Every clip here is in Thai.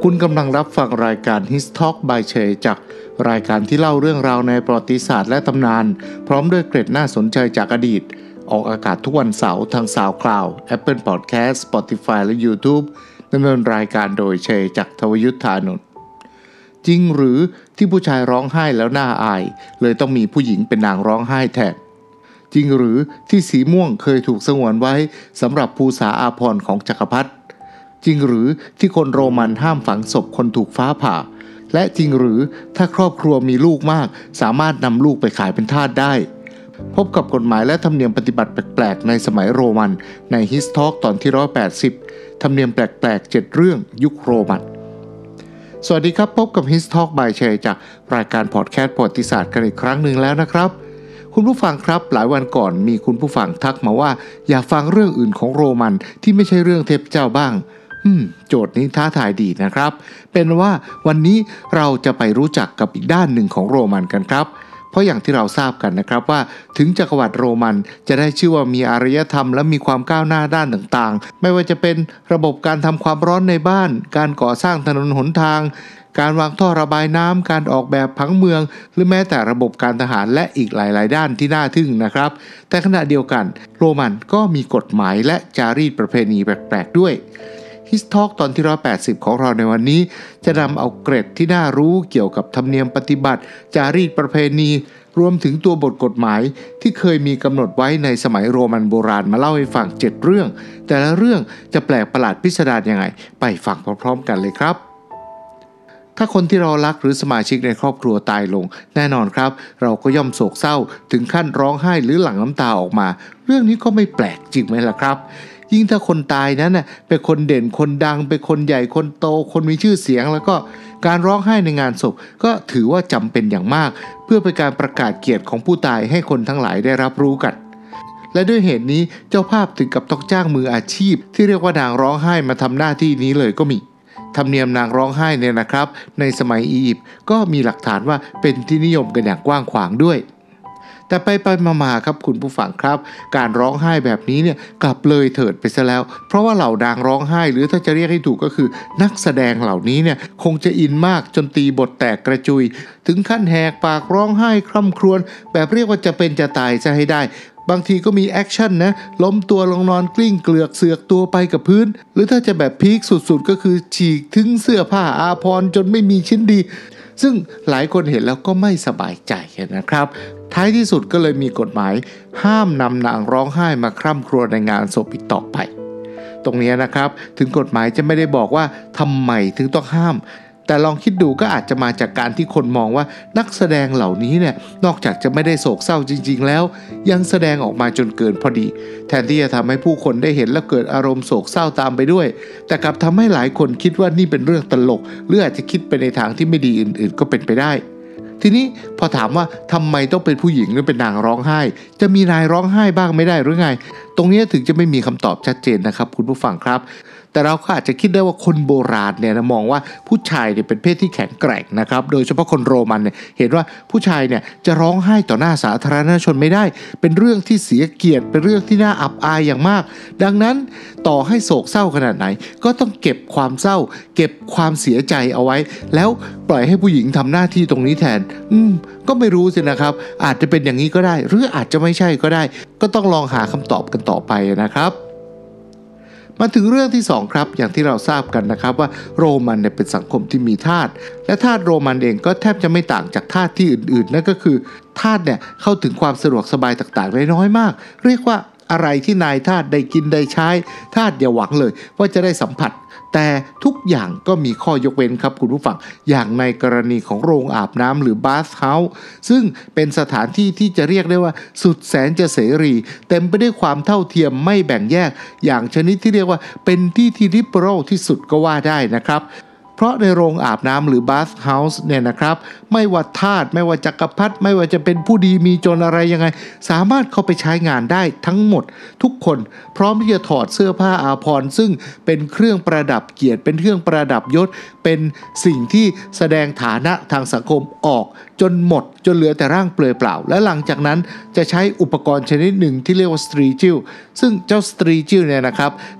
คุณกำลังรับฟังรายการ His Talk by เชยจากรายการที่เล่าเรื่องราวในประวัติศาสตร์และตำนานพร้อมด้วยเกร็ดน่าสนใจจากอดีตออกอากาศทุกวันเสาร์ทาง SoundCloud Apple Podcast Spotify และ YouTube ดำเนินรายการโดยเชยจากทวยุทธานนท์จริงหรือที่ผู้ชายร้องไห้แล้วน่าอายเลยต้องมีผู้หญิงเป็นนางร้องไห้แทนจริงหรือที่สีม่วงเคยถูกสงวนไว้สำหรับภูษาอาภรณ์ของจักรพรรดิจริงหรือที่คนโรมันห้ามฝังศพคนถูกฟ้าผ่าและจริงหรือถ้าครอบครัวมีลูกมากสามารถนำลูกไปขายเป็นทาสได้พบกับกฎหมายและธรรมเนียมปฏิบัติแปลกๆในสมัยโรมันใน His Talk ตอนที่180ธรรมเนียมแปลกๆ7เรื่องยุคโรมันสวัสดีครับพบกับ His Talk by เชยจากรายการพอดแคสต์ประวัติศาสตร์กันอีกครั้งหนึ่งแล้วนะครับคุณผู้ฟังครับหลายวันก่อนมีคุณผู้ฟังทักมาว่าอยากฟังเรื่องอื่นของโรมันที่ไม่ใช่เรื่องเทพเจ้าบ้างโจทย์นี้ท้าทายดีนะครับเป็นว่าวันนี้เราจะไปรู้จักกับอีกด้านหนึ่งของโรมันกันครับเพราะอย่างที่เราทราบกันนะครับว่าถึงจักรวรรดิโรมันจะได้ชื่อว่ามีอารยธรรมและมีความก้าวหน้าด้านต่างๆไม่ว่าจะเป็นระบบการทำความร้อนในบ้านการก่อสร้างถนนหนทางการวางท่อระบายน้ำการออกแบบผังเมืองหรือแม้แต่ระบบการทหารและอีกหลายๆด้านที่น่าทึ่งนะครับแต่ขณะเดียวกันโรมันก็มีกฎหมายและจารีตประเพณีแปลกๆด้วยHis Talk ตอนที่180ของเราในวันนี้จะนำเอาเกร็ดที่น่ารู้เกี่ยวกับธรรมเนียมปฏิบัติจารีตประเพณีรวมถึงตัวบทกฎหมายที่เคยมีกำหนดไว้ในสมัยโรมันโบราณมาเล่าให้ฟัง7เรื่องแต่ละเรื่องจะแปลกประหลาดพิสดารยังไงไปฟังพร้อมๆกันเลยครับถ้าคนที่เรารักหรือสมาชิกในครอบครัวตายลงแน่นอนครับเราก็ย่อมโศกเศร้าถึงขั้นร้องไห้หรือหลั่งน้ำตาออกมาเรื่องนี้ก็ไม่แปลกจริงไหมล่ะครับยิ่งถ้าคนตายนั้นน่ะเป็นคนเด่นคนดังเป็นคนใหญ่คนโตคนมีชื่อเสียงแล้วก็การร้องไห้ในงานศพก็ถือว่าจำเป็นอย่างมากเพื่อเป็นการประกาศเกียรติของผู้ตายให้คนทั้งหลายได้รับรู้กันและด้วยเหตุนี้เจ้าภาพถึงกับต้องจ้างมืออาชีพที่เรียกว่านางร้องไห้มาทำหน้าที่นี้เลยก็มีธรรมเนียมนางร้องไห้เนี่ยนะครับในสมัยอียิปต์ก็มีหลักฐานว่าเป็นที่นิยมกันอย่างกว้างขวางด้วยแต่ไปมาครับคุณผู้ฟังครับการร้องไห้แบบนี้เนี่ยกลับเลยเถิดไปซะแล้วเพราะว่าเหล่านางร้องไห้หรือถ้าจะเรียกให้ถูกก็คือนักแสดงเหล่านี้เนี่ยคงจะอินมากจนตีบทแตกกระจุยถึงขั้นแหกปากร้องไห้คร่ำครวญแบบเรียกว่าจะเป็นจะตายซะให้ได้บางทีก็มีแอคชั่นนะล้มตัวลงนอนกลิ้งเกลือกเสือกตัวไปกับพื้นหรือถ้าจะแบบพีคสุดๆก็คือฉีกถึงเสื้อผ้าอาภรณ์จนไม่มีชิ้นดีซึ่งหลายคนเห็นแล้วก็ไม่สบายใจนะครับท้ายที่สุดก็เลยมีกฎหมายห้ามนำนางร้องไห้มาคร่ำครวญในงานศพอีกต่อไปตรงนี้นะครับถึงกฎหมายจะไม่ได้บอกว่าทำไมถึงต้องห้ามแต่ลองคิดดูก็อาจจะมาจากการที่คนมองว่านักแสดงเหล่านี้เนี่ยนอกจากจะไม่ได้โศกเศร้าจริงๆแล้วยังแสดงออกมาจนเกินพอดีแทนที่จะทำให้ผู้คนได้เห็นแล้วเกิดอารมณ์โศกเศร้าตามไปด้วยแต่กลับทำให้หลายคนคิดว่านี่เป็นเรื่องตลกหรืออาจจะคิดไปในทางที่ไม่ดีอื่นๆก็เป็นไปได้ทีนี้พอถามว่าทำไมต้องเป็นผู้หญิงหรือเป็นนางร้องไห้จะมีนายร้องไห้บ้างไม่ได้หรือไงตรงนี้ถึงจะไม่มีคำตอบชัดเจนนะครับคุณผู้ฟังครับแต่เราก็อาจจะคิดได้ว่าคนโบราณเนี่ยมองว่าผู้ชายเนี่ยเป็นเพศที่แข็งแกร่งนะครับโดยเฉพาะคนโรมันเนี่ยเห็นว่าผู้ชายเนี่ยจะร้องไห้ต่อหน้าสาธารณชนไม่ได้เป็นเรื่องที่เสียเกียรติเป็นเรื่องที่น่าอับอายอย่างมากดังนั้นต่อให้โศกเศร้าขนาดไหนก็ต้องเก็บความเศร้าเก็บความเสียใจเอาไว้แล้วปล่อยให้ผู้หญิงทำหน้าที่ตรงนี้แทนก็ไม่รู้สินะครับอาจจะเป็นอย่างนี้ก็ได้หรืออาจจะไม่ใช่ก็ได้ก็ต้องลองหาคำตอบกันต่อไปนะครับมาถึงเรื่องที่2ครับอย่างที่เราทราบกันนะครับว่าโรมันเนี่ยเป็นสังคมที่มีทาสและทาสโรมันเองก็แทบจะไม่ต่างจากทาสที่อื่นๆนั่นก็คือทาสเนี่ยเข้าถึงความสะดวกสบายต่างๆได้น้อยมากเรียกว่าอะไรที่นายทาสได้กินได้ใช้ทาสอย่าหวังเลยว่าจะได้สัมผัสแต่ทุกอย่างก็มีข้อยกเว้นครับคุณผู้ฟังอย่างในกรณีของโรงอาบน้ำหรือบาธเฮาส์ซึ่งเป็นสถานที่ที่จะเรียกได้ว่าสุดแสนจะเสรีเต็มไปด้วยความเท่าเทียมไม่แบ่งแยกอย่างชนิดที่เรียกว่าเป็นที่ที่ลิเบอรัลที่สุดก็ว่าได้นะครับเพราะในโรงอาบน้ำหรือบาธเฮาส์เนี่ยนะครับไม่ว่าทาสไม่ว่าจักรพรรดิไม่ว่าจะเป็นผู้ดีมีจนอะไรยังไงสามารถเข้าไปใช้งานได้ทั้งหมดทุกคนพร้อมที่จะถอดเสื้อผ้าอาภรณ์ซึ่งเป็นเครื่องประดับเกียรติเป็นเครื่องประดับยศเป็นสิ่งที่แสดงฐานะทางสังคมออกจนหมดจนเหลือแต่ร่างเปลือยเปล่าและหลังจากนั้นจะใช้อุปกรณ์ชนิดหนึ่งที่เรียกว่าสตรีจิลซึ่งเจ้าสตรีจิลเนี่ยนะครับจะ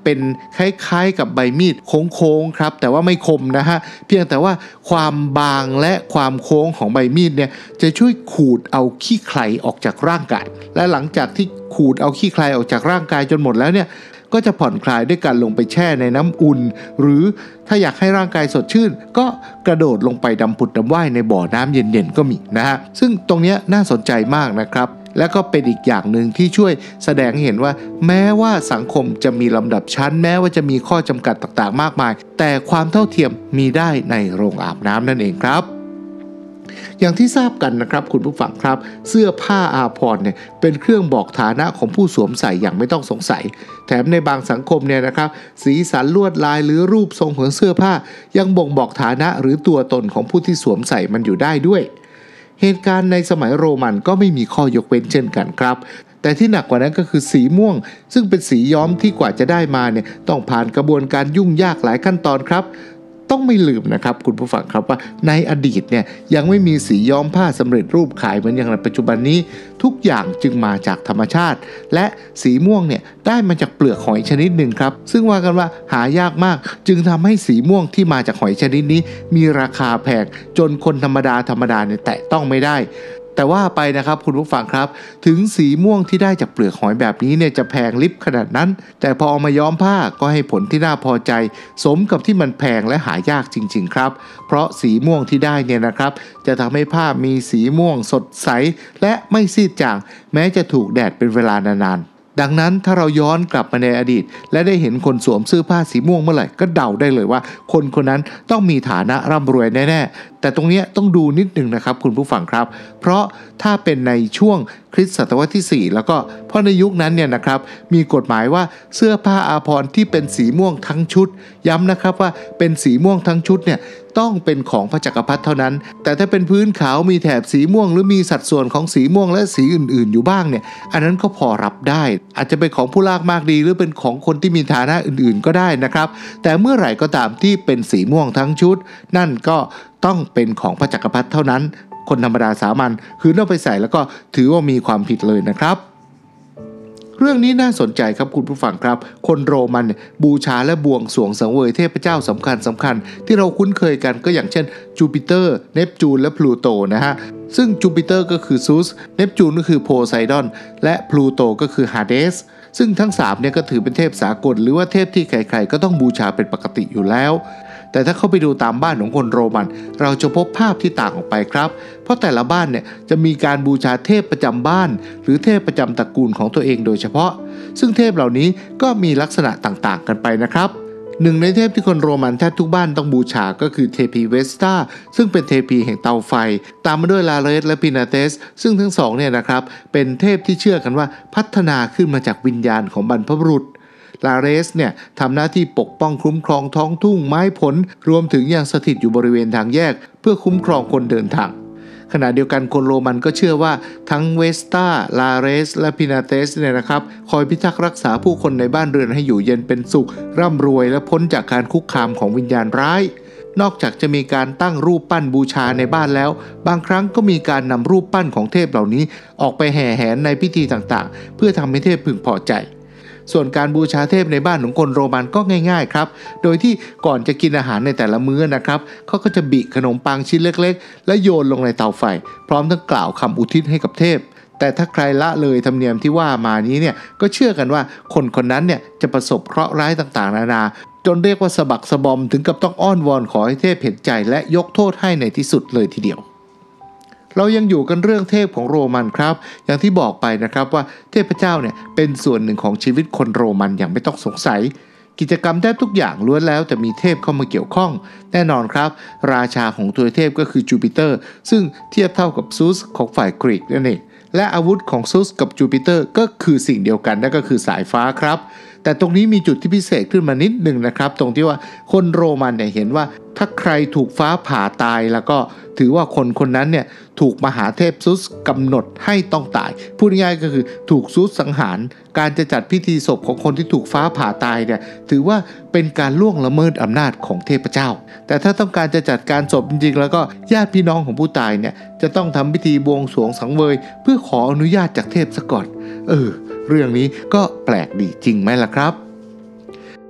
เป็นคล้ายๆกับใบมีดโค้งๆครับแต่ว่าไม่คมนะฮะเพียงแต่ว่าความบางและความโค้งของใบมีดเนี่ยจะช่วยขูดเอาขี้ใครออกจากร่างกายและหลังจากที่ขูดเอาขี้ใครออกจากร่างกายจนหมดแล้วเนี่ยก็จะผ่อนคลายด้วยการลงไปแช่ในน้ำอุ่นหรือถ้าอยากให้ร่างกายสดชื่นก็กระโดดลงไปดำผุดดำว่ายในบ่อน้ำเย็นๆก็มีนะฮะซึ่งตรงนี้น่าสนใจมากนะครับและก็เป็นอีกอย่างหนึ่งที่ช่วยแสดงให้เห็นว่าแม้ว่าสังคมจะมีลำดับชั้นแม้ว่าจะมีข้อจำกัดต่างๆมากมายแต่ความเท่าเทียมมีได้ในโรงอาบน้ำนั่นเองครับอย่างที่ทราบกันนะครับคุณผู้ฟังครับเสื้อผ้าอาภรณ์เนี่ยเป็นเครื่องบอกฐานะของผู้สวมใส่อย่างไม่ต้องสงสัยแถมในบางสังคมเนี่ยนะครับสีสันลวดลายหรือรูปทรงของเสื้อผ้ายังบ่งบอกฐานะหรือตัวตนของผู้ที่สวมใส่มันอยู่ได้ด้วยเหตุการณ์ในสมัยโรมันก็ไม่มีข้อยกเว้นเช่นกันครับแต่ที่หนักกว่านั้นก็คือสีม่วงซึ่งเป็นสีย้อมที่กว่าจะได้มาเนี่ยต้องผ่านกระบวนการยุ่งยากหลายขั้นตอนครับต้องไม่ลืมนะครับคุณผู้ฟังครับว่าในอดีตเนี่ยยังไม่มีสีย้อมผ้าสำเร็จรูปขายเหมือนอย่างในปัจจุบันนี้ทุกอย่างจึงมาจากธรรมชาติและสีม่วงเนี่ยได้มาจากเปลือกหอยชนิดหนึ่งครับซึ่งว่ากันว่าหายากมากจึงทำให้สีม่วงที่มาจากหอยชนิดนี้มีราคาแพงจนคนธรรมดาเนี่ยแตะต้องไม่ได้แต่ว่าไปนะครับคุณผู้ฟังครับถึงสีม่วงที่ได้จากเปลือกหอยแบบนี้เนี่ยจะแพงลิบขนาดนั้นแต่พอเอามาย้อมผ้าก็ให้ผลที่น่าพอใจสมกับที่มันแพงและหายากจริงๆครับเพราะสีม่วงที่ได้เนี่ยนะครับจะทำให้ผ้ามีสีม่วงสดใสและไม่ซีดจางแม้จะถูกแดดเป็นเวลานานๆดังนั้นถ้าเราย้อนกลับมาในอดีตและได้เห็นคนสวมเสื้อผ้าสีม่วงเมื่อไหร่ก็เดาได้เลยว่าคนคนนั้นต้องมีฐานะร่ำรวยแน่ๆแต่ตรงนี้ต้องดูนิดนึงนะครับคุณผู้ฟังครับเพราะถ้าเป็นในช่วงคริสตศตวรรษที่4แล้วก็เพราะในยุคนั้นเนี่ยนะครับมีกฎหมายว่าเสื้อผ้าอาภรณ์ที่เป็นสีม่วงทั้งชุดย้ำนะครับว่าเป็นสีม่วงทั้งชุดเนี่ยต้องเป็นของพระจักรพรรดิเท่านั้นแต่ถ้าเป็นพื้นขาวมีแถบสีม่วงหรือมีสัดส่วนของสีม่วงและสีอื่นๆอยู่บ้างเนี่ยอันนั้นก็พอรับได้อาจจะเป็นของผู้ลากมากดีหรือเป็นของคนที่มีฐานะอื่นๆก็ได้นะครับแต่เมื่อไหร่ก็ตามที่เป็นสีม่วงทั้งชุดนั่นก็ต้องเป็นของพระจักรพรรดิเท่านั้นคนธรรมดาสามัญคือเอาไปใส่แล้วก็ถือว่ามีความผิดเลยนะครับเรื่องนี้น่าสนใจครับคุณผู้ฟังครับคนโรมันบูชาและบวงสรวงสังเวยเทพเจ้าสำคัญที่เราคุ้นเคยกันก็อย่างเช่นจูปิเตอร์เนปจูนและพลูโตนะฮะซึ่งจูปิเตอร์ก็คือซูสเนปจูนก็คือโพไซดอนและพลูโตก็คือฮาเดสซึ่งทั้ง3เนี่ยก็ถือเป็นเทพสากลหรือว่าเทพที่ใครๆก็ต้องบูชาเป็นปกติอยู่แล้วแต่ถ้าเข้าไปดูตามบ้านของคนโรมันเราจะพบภาพที่ต่างออกไปครับเพราะแต่ละบ้านเนี่ยจะมีการบูชาเทพประจำบ้านหรือเทพประจำตระกูลของตัวเองโดยเฉพาะซึ่งเทพเหล่านี้ก็มีลักษณะต่างๆกันไปนะครับหนึ่งในเทพที่คนโรมันแทบทุกบ้านต้องบูชาก็คือเทพีเวสตาซึ่งเป็นเทพีแห่งเตาไฟตามมาด้วยลาเรสและพินาเตสซึ่งทั้งสองเนี่ยนะครับเป็นเทพที่เชื่อกันว่าพัฒนาขึ้นมาจากวิญญาณของบรรพบุรุษลาเรสเนี่ยทำหน้าที่ปกป้องคุ้มครองท้องทุ่งไม้ผลรวมถึงยังสถิตอยู่บริเวณทางแยกเพื่อคุ้มครองคนเดินทางขณะเดียวกันคนโรมันก็เชื่อว่าทั้งเวสตาลาเรสและพินาเตสเนี่ยนะครับคอยพิทักษ์รักษาผู้คนในบ้านเรือนให้อยู่เย็นเป็นสุขร่ำรวยและพ้นจากการคุกคามของวิญญาณร้ายนอกจากจะมีการตั้งรูปปั้นบูชาในบ้านแล้วบางครั้งก็มีการนำรูปปั้นของเทพเหล่านี้ออกไปแห่แหนในพิธีต่างๆเพื่อทำให้เทพพึงพอใจส่วนการบูชาเทพในบ้านของคนโรมันก็ง่ายๆครับโดยที่ก่อนจะกินอาหารในแต่ละมื้อนะครับเขาก็จะบิขนมปังชิ้นเล็กๆและโยนลงในเตาไฟพร้อมทั้งกล่าวคำอุทิศให้กับเทพแต่ถ้าใครละเลยธรรมเนียมที่ว่ามานี้เนี่ยก็เชื่อกันว่าคนคนนั้นเนี่ยจะประสบเคราะห์ร้ายต่างๆนานาจนเรียกว่าสะบักสะบอมถึงกับต้องอ้อนวอนขอให้เทพเห็นใจและยกโทษให้ในที่สุดเลยทีเดียวเรายังอยู่กันเรื่องเทพของโรมันครับอย่างที่บอกไปนะครับว่าเทพเจ้าเนี่ยเป็นส่วนหนึ่งของชีวิตคนโรมันอย่างไม่ต้องสงสัยกิจกรรมแทบทุกอย่างล้วนแล้วแต่มีเทพเข้ามาเกี่ยวข้องแน่นอนครับราชาของตัวเทพก็คือจูปิเตอร์ซึ่งเทียบเท่ากับซูสของฝ่ายกรีกนั่นเองและอาวุธของซูสกับจูปิเตอร์ก็คือสิ่งเดียวกันนั่นก็คือสายฟ้าครับแต่ตรงนี้มีจุดที่พิเศษขึ้นมานิดหนึ่งนะครับตรงที่ว่าคนโรมันเนี่ยเห็นว่าถ้าใครถูกฟ้าผ่าตายแล้วก็ถือว่าคนคนนั้นเนี่ยถูกมหาเทพซุสกำหนดให้ต้องตายพูดง่ายๆก็คือถูกซุสสังหารการจะจัดพิธีศพของคนที่ถูกฟ้าผ่าตายเนี่ยถือว่าเป็นการล่วงละเมิดอำนาจของเทพเจ้าแต่ถ้าต้องการจะจัดการศพจริงๆแล้วก็ญาติพี่น้องของผู้ตายเนี่ยจะต้องทำพิธีบวงสรวงสังเวยเพื่อขออนุญาตจากเทพซะก่อนเรื่องนี้ก็แปลกดีจริงไหมล่ะครับ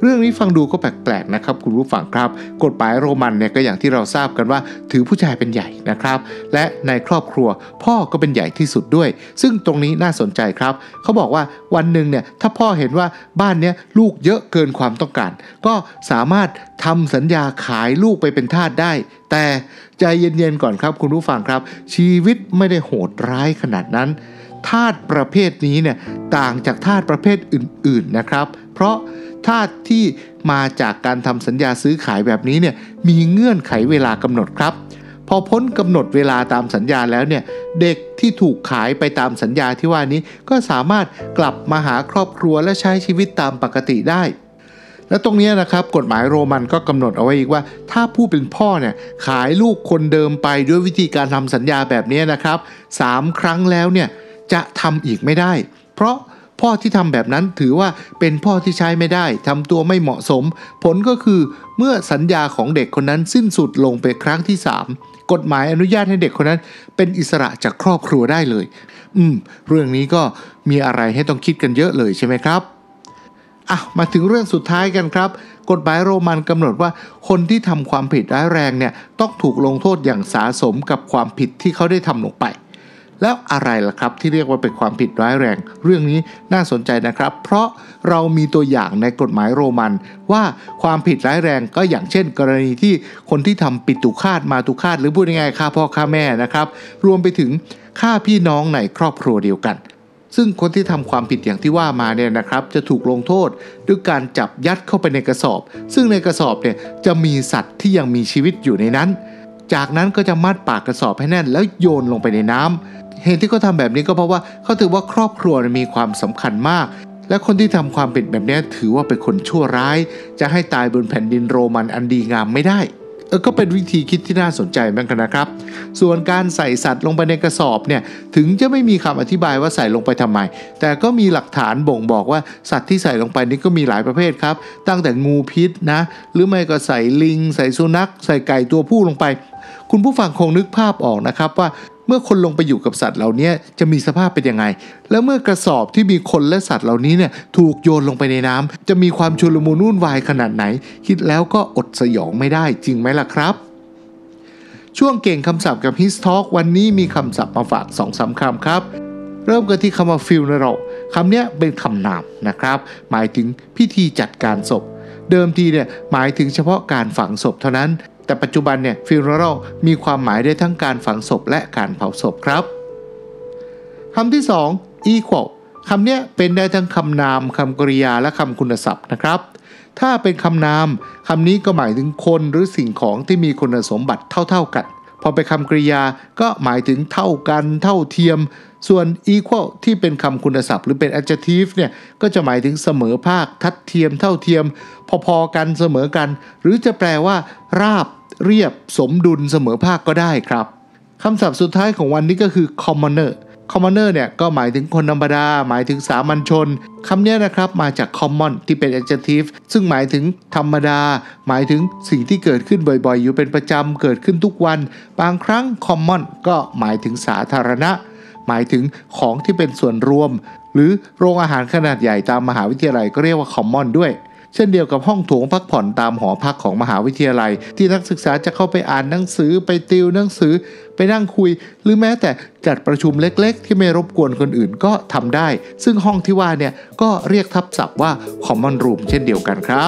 เรื่องนี้ฟังดูก็แปลกๆนะครับคุณผู้ฟังครับกฎหมายโรมันเนี่ยก็อย่างที่เราทราบกันว่าถือผู้ชายเป็นใหญ่นะครับและในครอบครัวพ่อก็เป็นใหญ่ที่สุดด้วยซึ่งตรงนี้น่าสนใจครับเขาบอกว่าวันหนึ่งเนี่ยถ้าพ่อเห็นว่าบ้านเนี้ยลูกเยอะเกินความต้องการก็สามารถทำสัญญาขายลูกไปเป็นทาสได้แต่ใจเย็นๆก่อนครับคุณผู้ฟังครับชีวิตไม่ได้โหดร้ายขนาดนั้นทาสประเภทนี้เนี่ยต่างจากทาสประเภทอื่นๆนะครับเพราะทาสที่มาจากการทำสัญญาซื้อขายแบบนี้เนี่ยมีเงื่อนไขเวลากำหนดครับพอพ้นกำหนดเวลาตามสัญญาแล้วเนี่ยเด็กที่ถูกขายไปตามสัญญาที่ว่านี้ก็สามารถกลับมาหาครอบครัวและใช้ชีวิตตามปกติได้และตรงนี้นะครับกฎหมายโรมันก็กำหนดเอาไว้อีกว่าถ้าผู้เป็นพ่อเนี่ยขายลูกคนเดิมไปด้วยวิธีการทำสัญญาแบบนี้นะครับ3 ครั้งแล้วเนี่ยจะทำอีกไม่ได้เพราะพ่อที่ทำแบบนั้นถือว่าเป็นพ่อที่ใช้ไม่ได้ทำตัวไม่เหมาะสมผลก็คือเมื่อสัญญาของเด็กคนนั้นสิ้นสุดลงไปครั้งที่3กฎหมายอนุญาตให้เด็กคนนั้นเป็นอิสระจากครอบครัวได้เลยเรื่องนี้ก็มีอะไรให้ต้องคิดกันเยอะเลยใช่ไหมครับมาถึงเรื่องสุดท้ายกันครับกฎหมายโรมันกำหนดว่าคนที่ทำความผิดร้ายแรงเนี่ยต้องถูกลงโทษอย่างสาสมกับความผิดที่เขาได้ทำลงไปแล้วอะไรล่ะครับที่เรียกว่าเป็นความผิดร้ายแรงเรื่องนี้น่าสนใจนะครับเพราะเรามีตัวอย่างในกฎหมายโรมันว่าความผิดร้ายแรงก็อย่างเช่นกรณีที่คนที่ทำปิตุฆาตมาตุฆาตหรือพูดง่ายๆฆ่าพ่อฆ่าแม่นะครับรวมไปถึงฆ่าพี่น้องในครอบครัวเดียวกันซึ่งคนที่ทำความผิดอย่างที่ว่ามาเนี่ยนะครับจะถูกลงโทษด้วยการจับยัดเข้าไปในกระสอบซึ่งในกระสอบเนี่ยจะมีสัตว์ที่ยังมีชีวิตอยู่ในนั้นจากนั้นก็จะมัดปากกระสอบให้แน่นแล้วโยนลงไปในน้ำเหตุที่เขาทำแบบนี้ก็เพราะว่าเขาถือว่าครอบครัวมีความสำคัญมากและคนที่ทำความผิดแบบนี้ถือว่าเป็นคนชั่วร้ายจะให้ตายบนแผ่นดินโรมันอันดีงามไม่ได้ก็เป็นวิธีคิดที่น่าสนใจเหมือนกันนะครับส่วนการใส่สัตว์ลงไปในกระสอบเนี่ยถึงจะไม่มีคำอธิบายว่าใส่ลงไปทำไมแต่ก็มีหลักฐานบ่งบอกว่าสัตว์ที่ใส่ลงไปนี่ก็มีหลายประเภทครับตั้งแต่งูพิษนะหรือไม่ก็ใส่ลิงใส่สุนัขใส่ไก่ตัวผู้ลงไปคุณผู้ฟังคงนึกภาพออกนะครับว่าเมื่อคนลงไปอยู่กับสัตว์เหล่านี้จะมีสภาพเป็นยังไงแล้วเมื่อกระสอบที่มีคนและสัตว์เหล่านี้เนี่ยถูกโยนลงไปในน้ำจะมีความชุลมุนวุ่นวายขนาดไหนคิดแล้วก็อดสยองไม่ได้จริงไหมล่ะครับช่วงเก่งคำศัพท์กับ His Talk วันนี้มีคำศัพท์มาฝาก 2-3 คำครับเริ่มกันที่คำว่า funeral คำนี้เป็นคำนามนะครับหมายถึงพิธีจัดการศพเดิมทีเนี่ยหมายถึงเฉพาะการฝังศพเท่านั้นแต่ปัจจุบันเนี่ย funeral มีความหมายได้ทั้งการฝังศพและการเผาศพครับคำที่2 equal คำนี้เป็นได้ทั้งคำนามคำกริยาและคำคุณศัพท์นะครับถ้าเป็นคำนามคำนี้ก็หมายถึงคนหรือสิ่งของที่มีคุณสมบัติเท่าๆกันพอเป็นคำกริยาก็หมายถึงเท่ากันเท่าเทียมส่วน equal ที่เป็นคำคุณศัพท์หรือเป็น adjective เนี่ยก็จะหมายถึงเสมอภาคทัดเทียมเท่าเทียมพอๆกันเสมอกันหรือจะแปลว่าราบเรียบสมดุลเสมอภาคก็ได้ครับคำศัพท์สุดท้ายของวันนี้ก็คือ commoner เนี่ยก็หมายถึงคนธรรมดาหมายถึงสามัญชนคำนี้นะครับมาจาก common ที่เป็น adjective ซึ่งหมายถึงธรรมดาหมายถึงสิ่งที่เกิดขึ้นบ่อยๆอยู่เป็นประจำเกิดขึ้นทุกวันบางครั้ง common ก็หมายถึงสาธารณะหมายถึงของที่เป็นส่วนรวมหรือโรงอาหารขนาดใหญ่ตามมหาวิทยาลัยก็เรียกว่า common ด้วยเช่นเดียวกับห้องโถงพักผ่อนตามหอพักของมหาวิทยาลัยที่นักศึกษาจะเข้าไปอ่านหนังสือไปติวหนังสือไปนั่งคุยหรือแม้แต่จัดประชุมเล็กๆที่ไม่รบกวนคนอื่นก็ทำได้ซึ่งห้องที่ว่าเนี่ยก็เรียกทับศัพท์ว่า common room เช่นเดียวกันครับ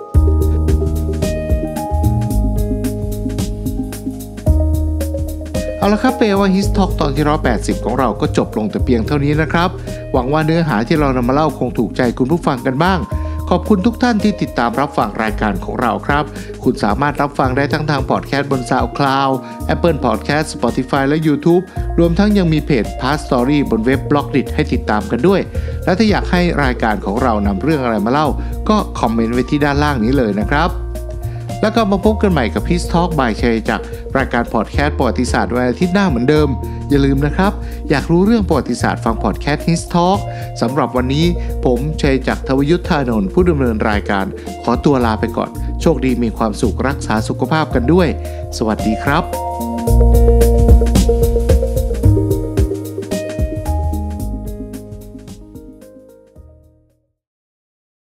เอาละครับแปลว่า His Talk ตอนที่180ของเราก็จบลงแต่เพียงเท่านี้นะครับหวังว่าเนื้อหาที่เรานำมาเล่าคงถูกใจคุณผู้ฟังกันบ้างขอบคุณทุกท่านที่ติดตามรับฟังรายการของเราครับคุณสามารถรับฟังได้ทั้งทางพอดแคสต์บน SoundCloud Apple Podcast Spotify และ YouTube รวมทั้งยังมีเพจ Past Story บนเว็บ Blogdit ให้ติดตามกันด้วยและถ้าอยากให้รายการของเรานำเรื่องอะไรมาเล่าก็คอมเมนต์ไว้ที่ด้านล่างนี้เลยนะครับแล้วก็มาพบกันใหม่กับ His Talk by ชัยจากรายการพอดแคสต์ประวัติศาสตร์วันอาทิตย์หน้าเหมือนเดิมอย่าลืมนะครับอยากรู้เรื่องประวัติศาสตร์ฟังพอดแคสต์ His Talk สำหรับวันนี้ผมชัยจากทวยุทธานนท์ผู้ดำเนินรายการขอตัวลาไปก่อนโชคดีมีความสุขรักษาสุขภาพกันด้วยสวัสดีครับ